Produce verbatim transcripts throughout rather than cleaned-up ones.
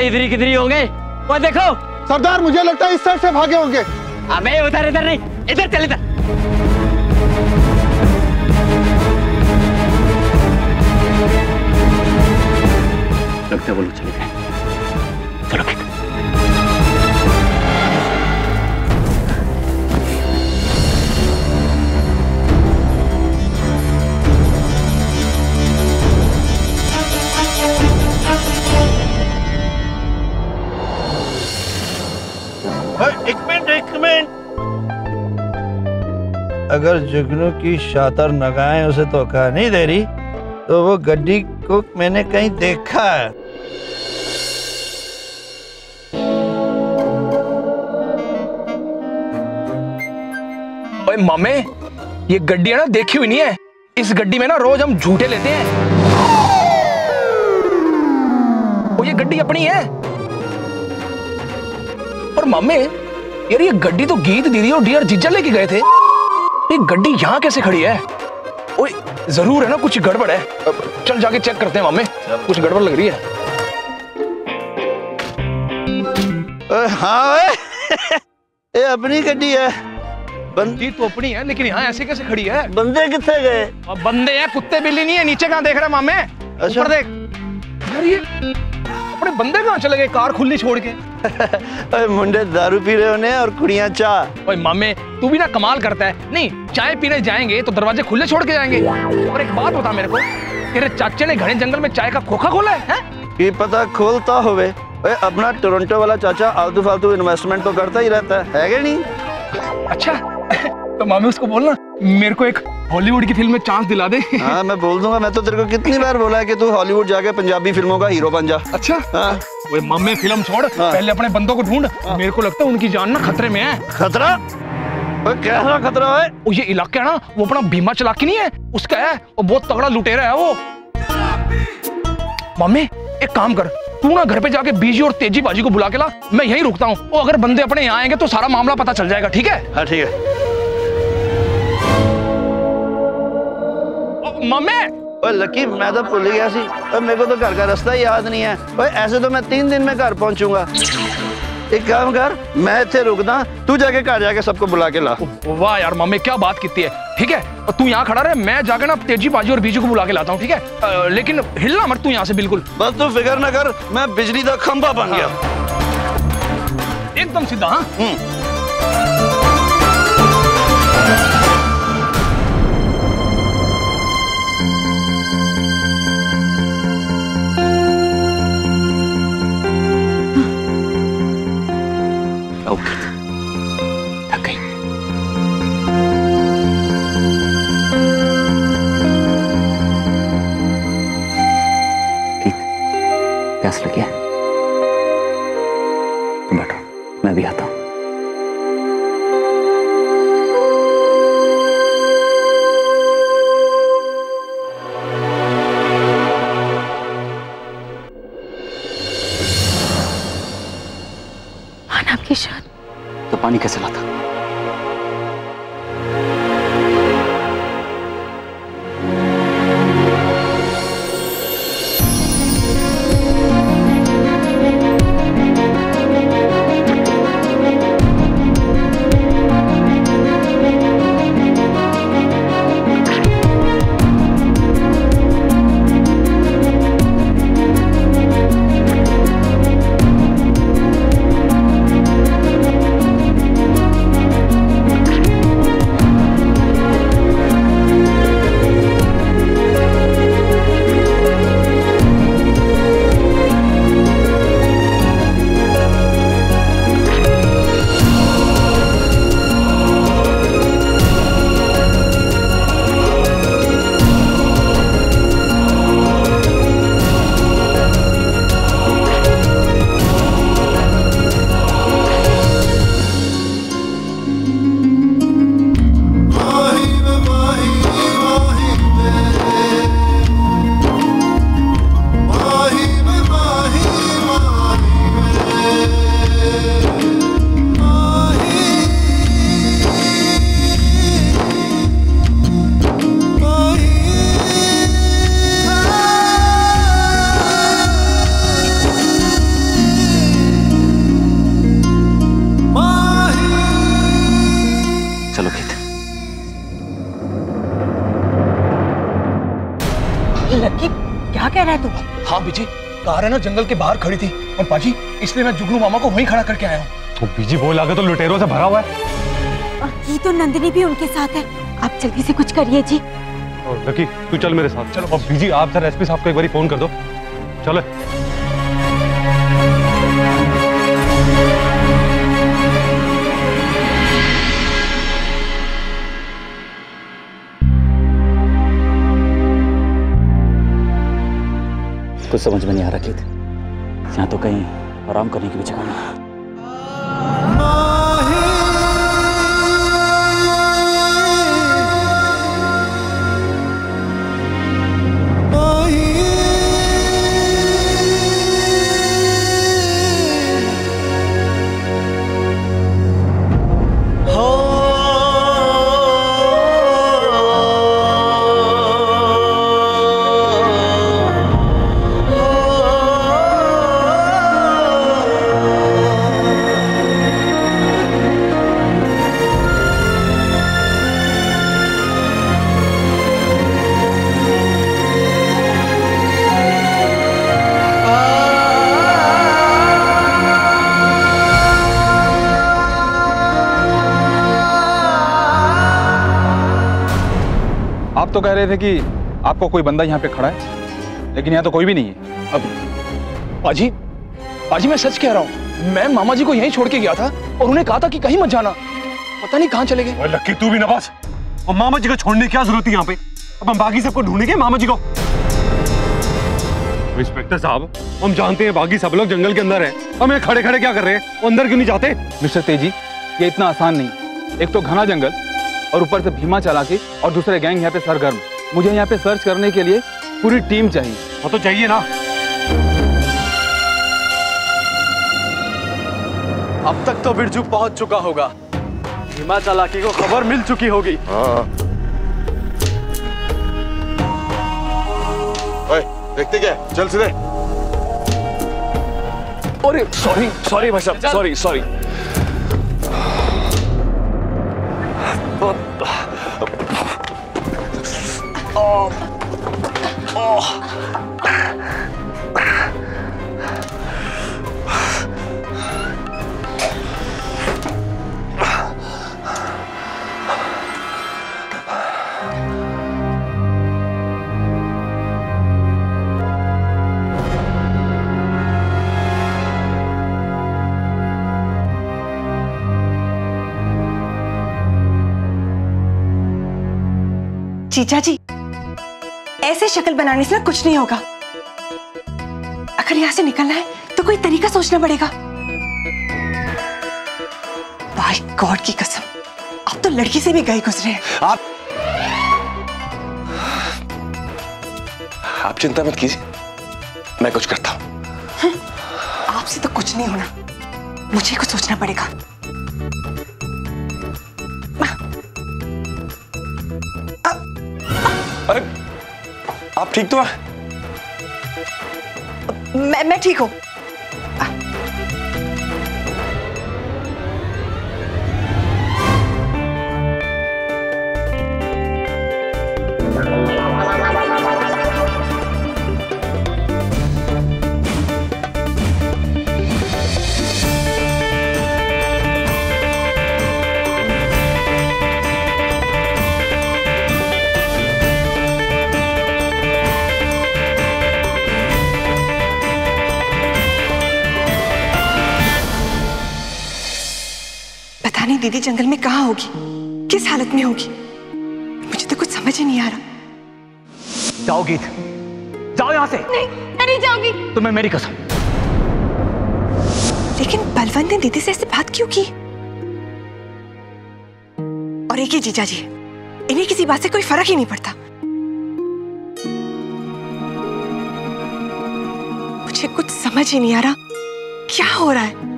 इधर ही किधर ही होंगे। वो देखो सरदार, मुझे लगता है इस साइड से भागे होंगे। अबे उधर इधर नहीं, इधर चल इधर। लगता है वो लोग चले गए। चलो ठीक। एक मिनट एक मिनट। अगर जुगनू की शातर नगाहें उसे धोखा नहीं दे रही तो वो गड्डी को मैंने कहीं देखा है। ओए मामे, ये गड्डी है ना देखी हुई नहीं है। इस गड्डी में ना रोज हम झूठे लेते हैं। ओ ये गड्डी अपनी है। और मामे यार ये गड्डी तो गीत दीदी और डियर जीजा लेके गए थे। ये गड्डी यहाँ कैसे खड़ी है? ओए जरूर है ना कुछ गड़बड़ है। चल जाके चेक करते हैं मामे, कुछ गड़बड़ लग रही है। हाँ ये अपनी गड्डी है। बंदी तो अपनी है लेकिन यहाँ ऐसे कैसे खड़ी है? बंदे कितने गए? अब बंदे हैं, कुत्ते बिल्ली नहीं है। नीचे कहाँ देख रहे मामे? अच्छा। ऊपर देख यार, ये अपने बंदे कहाँ चले गए कार खुली छोड़ के? ओए मुंडे दारू पी रहे होने और कुड़ियां चाय। ओए मामे तू भी ना कमाल करता है। नहीं चाय पीने जाएंगे तो दरवाजे खुले छोड़ के जाएंगे। और एक बात बता मेरे को, तेरे चाचे ने घने जंगल में चाय का खोखा खोला है, है? की पता खोलता होवे। ओए अपना टोरंटो वाला चाचा आलतू फालतू इन्वेस्टमेंट तो करता ही रहता है, है क्या नहीं? अच्छा तो मामे उसको बोलना मेरे को एक हॉलीवुड की फिल्म में चांस दिला दे। हाँ मैं बोल दूंगा। मैं तो तेरे को कितनी बार बोला है कि तू हॉलीवुड जाके पंजाबी फिल्मों का हीरो बन जा। अच्छा हाँ। ओए मामे फिल्म छोड़, हाँ। पहले अपने बंदों को ढूंढ। हाँ। मेरे को लगता है उनकी जान ना खतरे में है। खतरा? ओए कैसा खतरा है? वो ये इलाका है ना, वो अपना भीमा चलाकी नहीं है उसका है। वो बहुत तगड़ा लुटेरा है वो। मामे एक काम कर, तू ना घर पे जाके बीजी और तेजी बाजी को बुला के ला। मैं यहीं रुकता हूँ। वो अगर बंदे अपने यहाँ आएंगे तो सारा मामला पता चल जाएगा। ठीक है? हाँ ठीक है। मामे ओए लकी मैं तो भूल गया सी। ओए मेरे को तो घर का रास्ता ही याद नहीं है। ओए ऐसे तो मैं तीन दिन में घर पहुंचूंगा। एक काम कर, मैं इतने रुकदा, तू जाके घर जाके सबको बुला के ला। वाह यार मामे क्या बात की है। ठीक है तू यहाँ खड़ा रहे, मैं जाके ना तेजी बाजी और बीजू को बुला के लाता हूँ। ठीक है आ, लेकिन हिलना मत तू यहाँ से बिल्कुल। बस तू फिक्र ना कर, मैं बिजली का खंभा बन गया। एकदम सीधा। हाँ थक गई। प्यास लगी है? तुम बैठो, मैं भी आता हूं। आना आपकी शान तो पानी कैसे लाता? लक्की, क्या कह रहा है तू? हाँ बीजी, कार है ना जंगल के बाहर खड़ी थी और पाजी इसलिए मैं जुगनू मामा को वहीं खड़ा करके आया हूँ। तो बीजी वो इलाका तो लुटेरों से भरा हुआ है। ये तो नंदिनी भी उनके साथ है। आप जल्दी से कुछ करिए जी। और लकी तू चल मेरे साथ। चलो। और बीजी आप सर एसपी साहब को एक बार फोन कर दो। चलो। कुछ समझ में नहीं आ रहा गीत, यहाँ तो कहीं आराम करने की भी जगह नहीं। आप तो कह रहे थे कि आपको कोई बंदा यहाँ पे खड़ा है, लेकिन यहाँ तो कोई भी नहीं है। अब पाजी, पाजी मैं सच कह रहा हूँ, मैं मामा जी को यहीं छोड़ के गया था और उन्हें कहा था कि कहीं मत जाना। पता नहीं कहाँ चले गए। ओए लक्की तू भी नवाज, और मामा जी को छोड़ने की क्या जरूरत है यहाँ पे? अब हम बाकी सबको ढूंढेंगे मामा जी को। इंस्पेक्टर साहब, हम जानते हैं बाकी सब लोग जंगल के अंदर हैं, हमें खड़े खड़े क्या कर रहे हैं? वो अंदर क्यों नहीं जाते? मिस्टर तेजी, ये इतना आसान नहीं। एक तो घना जंगल और ऊपर से भीमा चालाकी और दूसरे गैंग यहाँ पे सरगर्म। मुझे यहाँ पे सर्च करने के लिए पूरी टीम चाहिए। वो तो चाहिए ना। अब तक तो बिरजू पहुंच चुका होगा, भीमा चालाकी को खबर मिल चुकी होगी। हाँ। ओए, देखते क्या? चल सीधे। अरे सॉरी सॉरी भाई साहब, सॉरी सॉरी। जीजा जी, ऐसे शक्ल बनाने से ना कुछ नहीं होगा। अगर यहाँ से निकलना है तो कोई तरीका सोचना पड़ेगा। बाय गॉड की कसम, आप तो लड़की से भी गए गुजरे हैं। आप आप चिंता मत कीजिए, मैं कुछ करता हूं। आपसे तो कुछ नहीं होना, मुझे कुछ सोचना पड़ेगा। अरे आप ठीक तो हैं? मैं मैं ठीक हूं। दीदी जंगल में कहाँ होगी, किस हालत में होगी, मुझे तो कुछ समझ ही नहीं आ रहा। जाओ गीत, जाओ यहाँ से। नहीं, मैं नहीं जाऊंगी। तुम्हें मेरी कसम। लेकिन बलवंत ने दीदी से ऐसे बात क्यों की? और एक ही जीजा जी, इन्हें किसी बात से कोई फर्क ही नहीं पड़ता। मुझे कुछ समझ ही नहीं आ रहा क्या हो रहा है।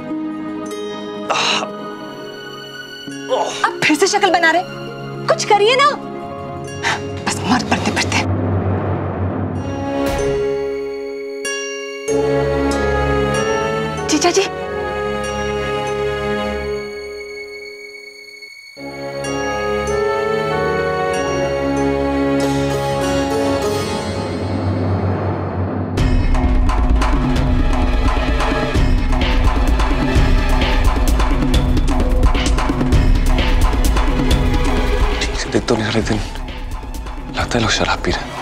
अब फिर से शक्ल बना रहे, कुछ करिए ना। बस मर पड़ते पड़ते। जीजा जी, लगता है लोग शराब पी रहे हैं।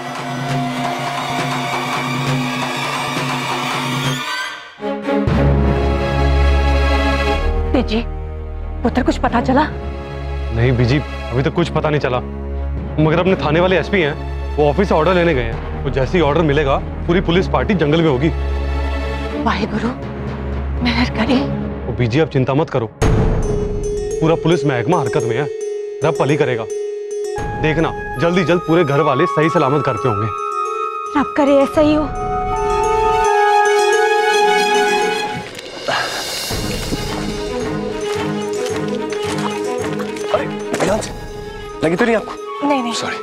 बीजी, पुत्र कुछ पता चला? नहीं बीजी, अभी तक कुछ पता नहीं चला, मगर अपने थाने वाले एसपी हैं, वो ऑफिस से ऑर्डर लेने गए हैं। तो जैसे ही ऑर्डर मिलेगा पूरी पुलिस पार्टी जंगल में होगी। वाहिगुरु मेहर करे। वो बीजी आप चिंता मत करो, पूरा पुलिस महकमा हरकत में है, रब भली करेगा। देखना जल्दी जल्द पूरे घर वाले सही सलामत घर पे होंगे। रब करे ऐसा ही हो। लगी तो नहीं आपको? नहीं नहीं सॉरी।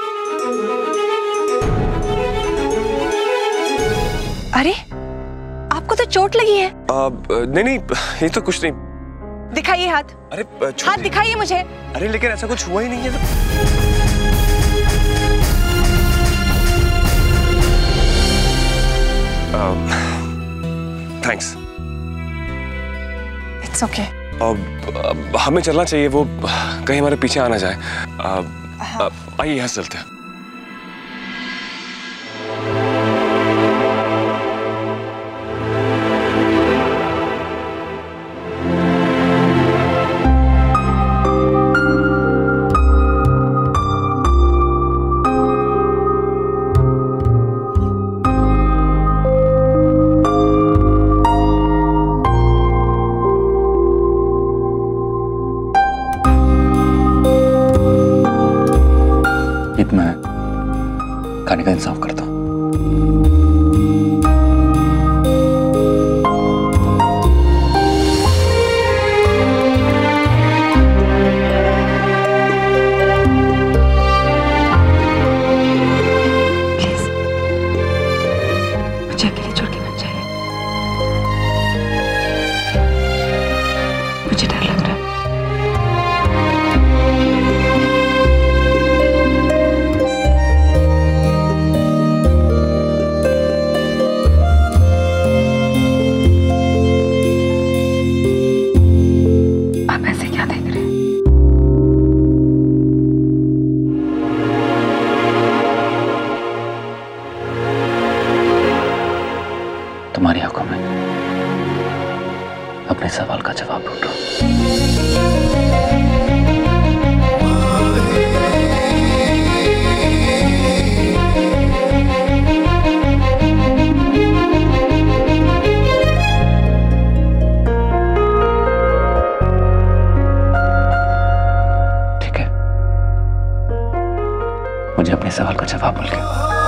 अरे आपको तो चोट लगी है। आ, नहीं नहीं ये तो कुछ नहीं। दिखाइए हाथ। अरे हाथ दिखाइए मुझे। अरे लेकिन ऐसा कुछ हुआ ही नहीं है। थैंक्स। It's okay. अब हमें चलना चाहिए, वो कहीं हमारे पीछे आना जाए। आइए यहाँ चलते हैं। मैं खाने का इंतजाम करता हूँ। प्लीज मुझे अकेले छोड़ के मत जाइए, मुझे डर लग रहा है। तुम्हारी आंखों में अपने सवाल का जवाब ढूंढो। ठीक है, मुझे अपने सवाल का जवाब मिल गया।